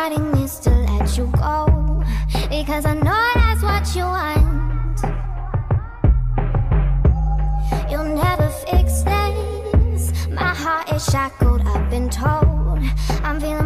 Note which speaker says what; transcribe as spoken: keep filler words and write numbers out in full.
Speaker 1: fighting is to let you go, because I know that's what you want. You'll never fix this. My heart is shackled, I've been told. I'm feeling